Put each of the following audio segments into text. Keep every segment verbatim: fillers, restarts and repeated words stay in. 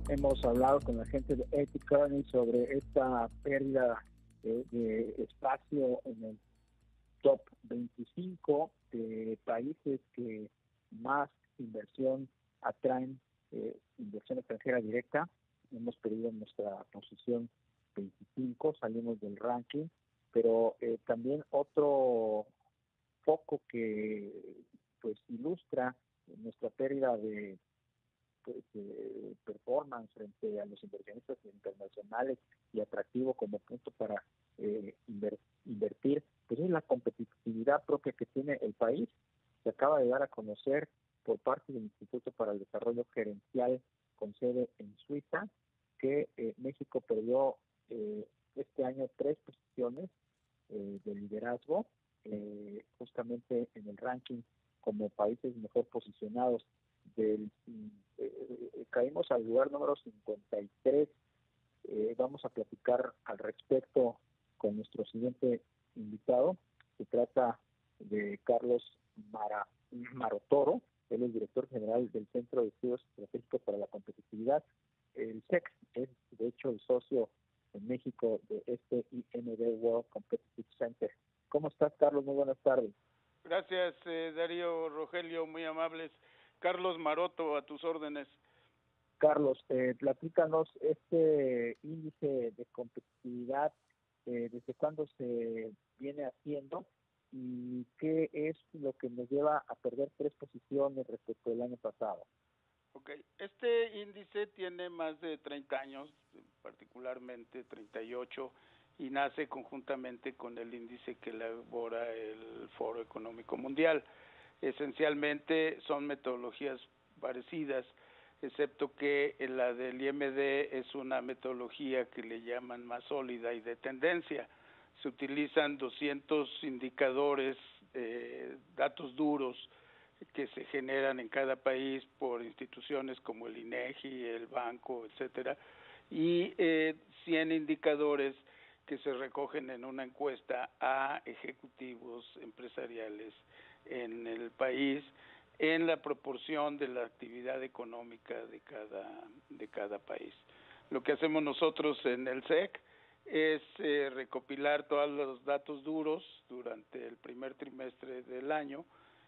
hemos hablado con la gente de Ethic Kearney sobre esta pérdida de, de espacio en el top veinticinco de países que más inversión atraen, eh, inversión extranjera directa. Hemos perdido nuestra posición veinticinco, salimos del ranking, pero eh, también otro foco que pues ilustra nuestra pérdida de, pues, de performance frente a los inversionistas internacionales y atractivo como punto para eh, inver, invertir, pues es la competitividad propia que tiene el país. Se acaba de dar a conocer por parte del Instituto para el Desarrollo Gerencial con sede en Suiza que eh, México perdió eh, este año tres posiciones eh, de liderazgo, eh, justamente en el ranking como países mejor posicionados. Del, eh, caímos al lugar número cincuenta y tres. Eh, vamos a platicar al respecto con nuestro siguiente invitado. Se trata de Carlos Mara, Marotoro. Él es director general del Centro de Estudios Estratégicos para la Competitividad. El C E C es, de hecho, el socio en México de este I M D World Competitive Center. ¿Cómo estás, Carlos? Muy buenas tardes. Gracias, eh, Darío, Rogelio, muy amables. Carlos Maroto, a tus órdenes. Carlos, eh, platícanos este índice de competitividad, eh, desde cuándo se viene haciendo y qué es lo que nos lleva a perder tres posiciones respecto al año pasado. Ok, este índice tiene más de treinta años, particularmente treinta y ocho, y nace conjuntamente con el índice que elabora el Foro Económico Mundial. Esencialmente son metodologías parecidas, excepto que la del I M D es una metodología que le llaman más sólida y de tendencia. Se utilizan doscientos indicadores, eh, datos duros, que se generan en cada país por instituciones como el INEGI, el banco, etcétera, y eh, cien indicadores que se recogen en una encuesta a ejecutivos empresariales en el país en la proporción de la actividad económica de cada de cada país. Lo que hacemos nosotros en el C E C es eh, recopilar todos los datos duros durante el primer trimestre del año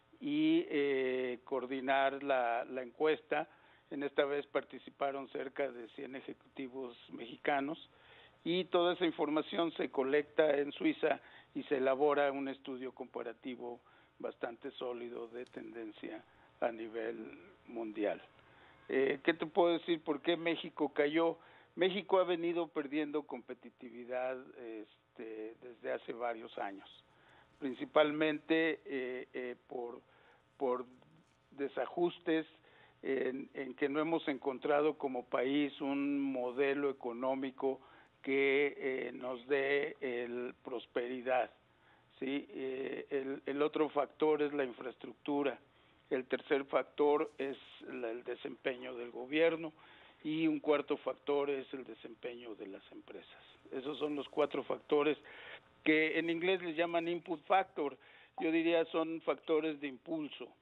y eh, coordinar la, la encuesta. En esta vez participaron cerca de cien ejecutivos mexicanos y toda esa información se colecta en Suiza y se elabora un estudio comparativo bastante sólido de tendencia a nivel mundial. Eh, ¿Qué te puedo decir? ¿Por qué México cayó? México ha venido perdiendo competitividad este, desde hace varios años, principalmente eh, eh, por por desajustes en, en que no hemos encontrado como país un modelo económico que eh, nos dé el prosperidad, ¿sí? Eh, el, el otro factor es la infraestructura, el tercer factor es la, el desempeño del gobierno y un cuarto factor es el desempeño de las empresas. Esos son los cuatro factores que en inglés les llaman input factor. Yo diría son factores de impulso.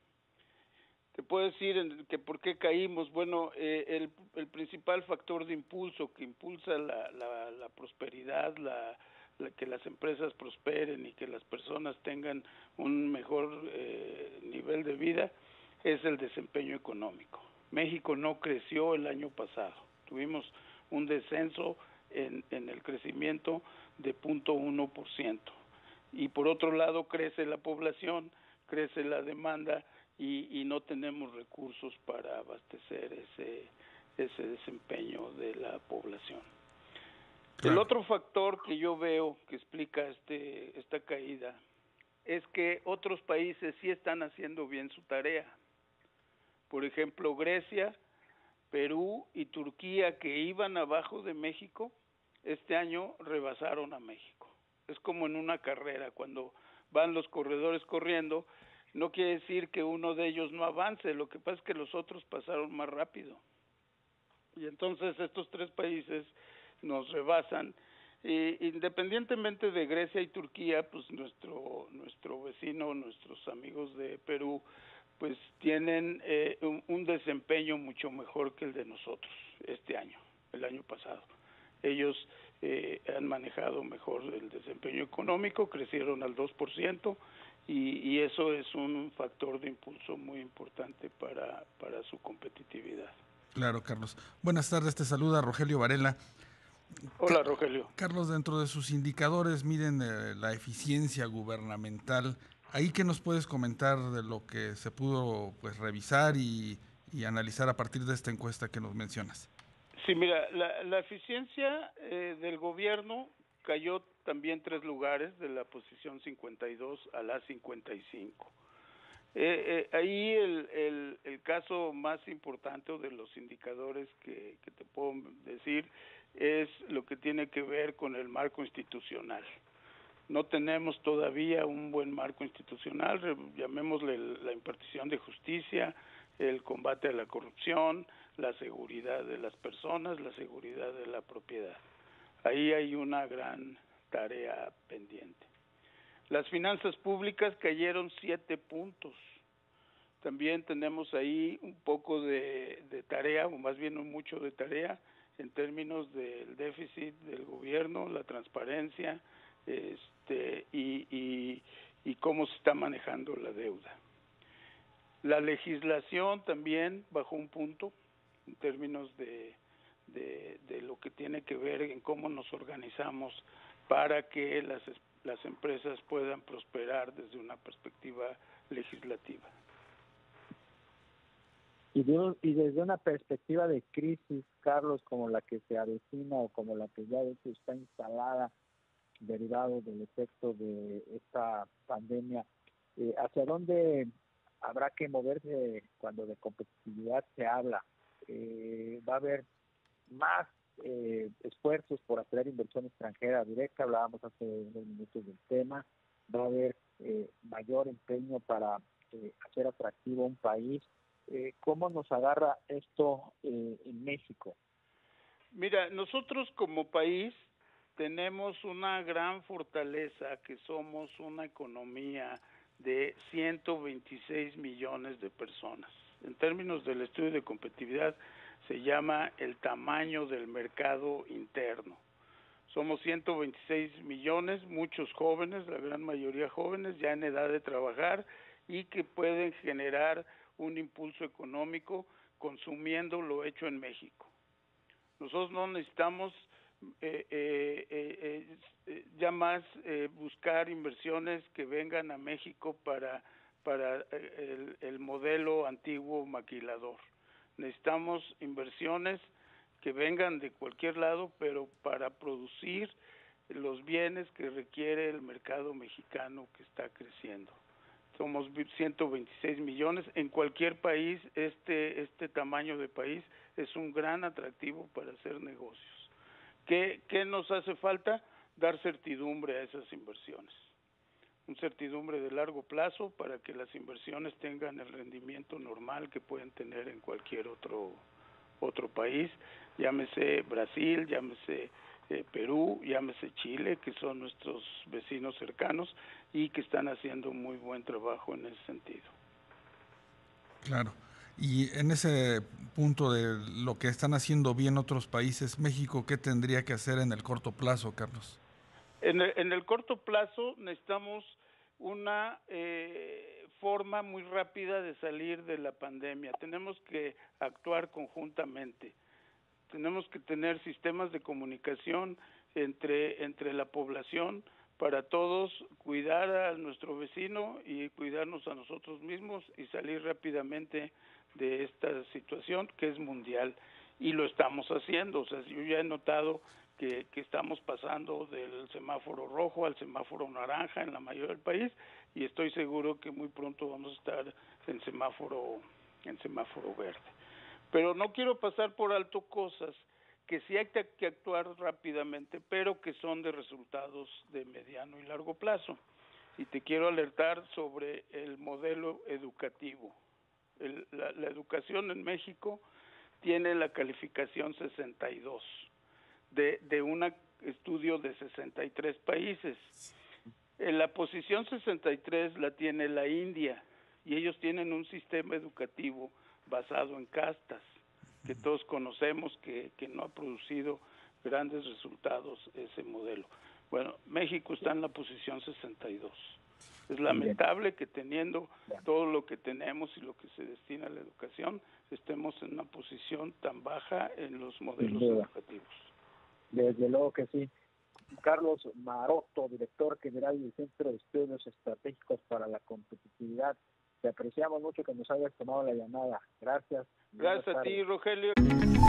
Te puedo decir que por qué caímos. Bueno, eh, el, el principal factor de impulso que impulsa la, la, la prosperidad, la, la, que las empresas prosperen y que las personas tengan un mejor eh, nivel de vida, es el desempeño económico. México no creció el año pasado. Tuvimos un descenso en, en el crecimiento de cero punto uno por ciento. Y por otro lado crece la población, crece la demanda y, y no tenemos recursos para abastecer ese, ese desempeño de la población. Claro. El otro factor que yo veo que explica este, esta caída es que otros países sí están haciendo bien su tarea. Por ejemplo, Grecia, Perú y Turquía, que iban abajo de México, este año rebasaron a México. Es como en una carrera, cuando van los corredores corriendo, no quiere decir que uno de ellos no avance, lo que pasa es que los otros pasaron más rápido. Y entonces estos tres países nos rebasan. E independientemente de Grecia y Turquía, pues nuestro nuestro vecino, nuestros amigos de Perú, pues tienen eh, un, un desempeño mucho mejor que el de nosotros este año, el año pasado. Ellos eh, han manejado mejor el desempeño económico, crecieron al dos por ciento y, y eso es un factor de impulso muy importante para, para su competitividad. Claro, Carlos. Buenas tardes, te saluda Rogelio Varela. Hola, Rogelio. Carlos, dentro de sus indicadores miden eh, la eficiencia gubernamental. ¿Ahí qué nos puedes comentar de lo que se pudo pues revisar y, y analizar a partir de esta encuesta que nos mencionas? Sí, mira, la, la eficiencia eh, del gobierno cayó también tres lugares, de la posición cincuenta y dos a la cincuenta y cinco. Eh, eh, ahí el, el, el caso más importante de los indicadores que, que te puedo decir es lo que tiene que ver con el marco institucional. No tenemos todavía un buen marco institucional, llamémosle la impartición de justicia, el combate a la corrupción, la seguridad de las personas, la seguridad de la propiedad. Ahí hay una gran tarea pendiente. Las finanzas públicas cayeron siete puntos. También tenemos ahí un poco de, de tarea, o más bien mucho de tarea, en términos del déficit del gobierno, la transparencia este, y, y, y cómo se está manejando la deuda. La legislación también bajó un punto en términos de, de, de lo que tiene que ver en cómo nos organizamos para que las, las empresas puedan prosperar desde una perspectiva legislativa. Y, de, y desde una perspectiva de crisis, Carlos, como la que se avecina o como la que ya de hecho está instalada, derivado del efecto de esta pandemia, eh, ¿hacia dónde habrá que moverse cuando de competitividad se habla? Eh, ¿Va a haber más eh, esfuerzos por atraer inversión extranjera directa? Hablábamos hace unos minutos del tema. ¿Va a haber eh, mayor empeño para eh, hacer atractivo un país? Eh, ¿Cómo nos agarra esto eh, en México? Mira, nosotros como país tenemos una gran fortaleza, que somos una economía de ciento veintiséis millones de personas. En términos del estudio de competitividad se llama el tamaño del mercado interno. Somos ciento veintiséis millones, muchos jóvenes, la gran mayoría jóvenes, ya en edad de trabajar y que pueden generar un impulso económico consumiendo lo hecho en México. Nosotros no necesitamos eh, eh, eh, eh, ya más eh, buscar inversiones que vengan a México para, para el, el modelo antiguo maquilador. Necesitamos inversiones que vengan de cualquier lado, pero para producir los bienes que requiere el mercado mexicano que está creciendo. Somos ciento veintiséis millones. En cualquier país, este, este tamaño de país es un gran atractivo para hacer negocios. ¿Qué, qué nos hace falta? Dar certidumbre a esas inversiones. Un certidumbre de largo plazo para que las inversiones tengan el rendimiento normal que pueden tener en cualquier otro, otro país, llámese Brasil, llámese Eh, Perú, llámese Chile, que son nuestros vecinos cercanos y que están haciendo muy buen trabajo en ese sentido. Claro. Y en ese punto de lo que están haciendo bien otros países, México, ¿qué tendría que hacer en el corto plazo, Carlos? En el, en el corto plazo necesitamos una eh, forma muy rápida de salir de la pandemia. Tenemos que actuar conjuntamente. Tenemos que tener sistemas de comunicación entre, entre la población para todos, cuidar a nuestro vecino y cuidarnos a nosotros mismos y salir rápidamente de esta situación que es mundial. Y lo estamos haciendo. O sea, yo ya he notado que, que estamos pasando del semáforo rojo al semáforo naranja en la mayoría del país y estoy seguro que muy pronto vamos a estar en semáforo, en semáforo verde. Pero no quiero pasar por alto cosas que sí hay que actuar rápidamente, pero que son de resultados de mediano y largo plazo. Y te quiero alertar sobre el modelo educativo. El, la, la educación en México tiene la calificación sesenta y dos de, de un estudio de sesenta y tres países. En la posición sesenta y tres la tiene la India, y ellos tienen un sistema educativo basado en castas, que todos conocemos que, que no ha producido grandes resultados ese modelo. Bueno, México está en la posición sesenta y dos. Es lamentable que teniendo todo lo que tenemos y lo que se destina a la educación, estemos en una posición tan baja en los modelos educativos. Desde luego que sí. Carlos Maroto, director general del Centro de Estudios Estratégicos para la Competitividad. Te apreciamos mucho que nos hayas tomado la llamada. Gracias. Gracias a ti, Rogelio.